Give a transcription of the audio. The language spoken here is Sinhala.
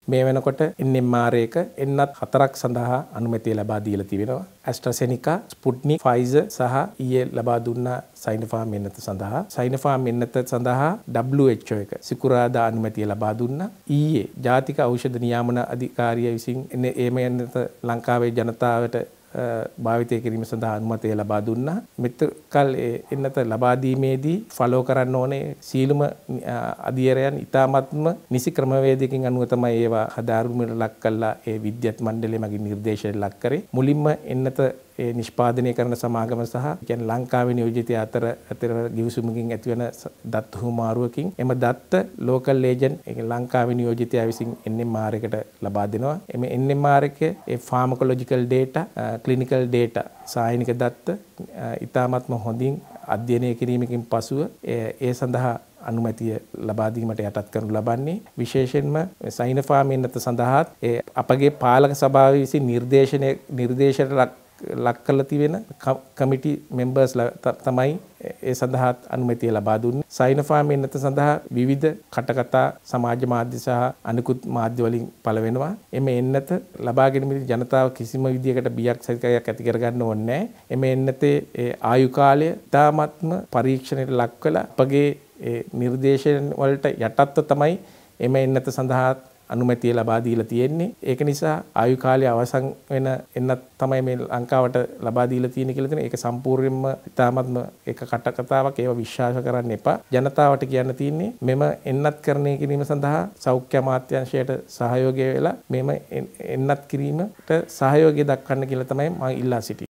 මේ වෙනකොට NMR එක එන්නත් 4ක් සඳහා අනුමැතිය ලබා දීලා තිබෙනවා. AstraZeneca, Sputnik, Pfizer සහ ඊයේ ලබා දුන්නා Sinopharm එන්නත සඳහා. Sinopharm එන්නත සඳහා WHO එක සිකුරාදා අනුමැතිය ලබා දුන්නා. ඊයේ ජාතික ඖෂධ නියාමන අධිකාරිය විසින් එන්නත ලංකාවේ ජනතාවට භාවිතය කිරීම සඳහා අනුමැතිය ලබා දුන්නා. මෙතකල් එන්නත ලබා දීමේදී ෆලෝ කරන්න ඕනේ සීලම අධියරයන් ඉතාමත්ම නිසි ක්‍රමවේදයකින් අනුව තමයි ඒවා හදාරුමට ලක් කළා ඒ විද්‍යත් මණ්ඩලය මගින් නිර්දේශයට ලක් කරේ. මුලින්ම එන්නත ඒ නිෂ්පාදනය කරන සමාගම සහ කියන්නේ ලංකාවේ නියෝජිතය අතර ගිවිසුමකින් ඇතිවන දත්ත හුමාරුවකින් එම දත්ත ලෝකල් ඒජන්ට් ඒ ලංකාවේ නියෝජිතයා විසින් NMR එකට ලබා දෙනවා. එමේ NMR එකේ ඒ ෆාමකොලොජිකල් ඩේටා, ක්ලිනිකල් ඩේටා, සායනික දත්ත ඉතාමත්ම හොඳින් අධ්‍යයනය කිරීමකින් පසුව ඒ සඳහා අනුමැතිය ලබා දීමට යටත් කරනු ලබන්නේ. විශේෂයෙන්ම Sinopharm එන්නත සඳහා අපගේ පාලක සභාව විසින් නිර්දේශයට ලක් කරලා තිබෙන කමිටි මෙම්බර්ස් තමයි ඒ සඳහා අනුමැතිය ලබා දුන්නේ. Sinopharm එන්නත සඳහා විවිධ කටකතා සමාජ මාධ්‍ය සහ අනිකුත් මාධ්‍ය වලින් පළ වෙනවා. එමේ එන්නත ලබා ගැනීමේදී ජනතාව කිසිම විදියකට බියක් සැකයක් ඇති කරගන්න ඕනේ නැහැ. එමේ එන්නතේ ආයු කාලය තාමත්ම පරීක්ෂණයට ලක් කළ අපගේ නිර්දේශන වලට යටත්ව තමයි එමේ එන්නත සඳහා අනුමැතිය ලබා දීලා තියෙන්නේ. ඒක නිසා ආයු කාලය අවසන් වෙන එන්නත් තමයි මේ ලංකාවට ලබා දීලා තියෙන්නේ කියලා තියෙනවා. ඒක සම්පූර්ණයෙන්ම ඉතාමත්ම එක කටකතාවක්. ඒව විශ්වාස කරන්න එපා. ජනතාවට කියන්න තියෙන්නේ මෙම එන්නත් කරණය කිරීම සඳහා සෞඛ්‍ය අමාත්‍යාංශයට සහයෝගය වෙලා මෙම එන්නත් කිරීමට සහයෝගය දක්වන්න කියලා තමයි මම ඉල්ලා සිටින්නේ.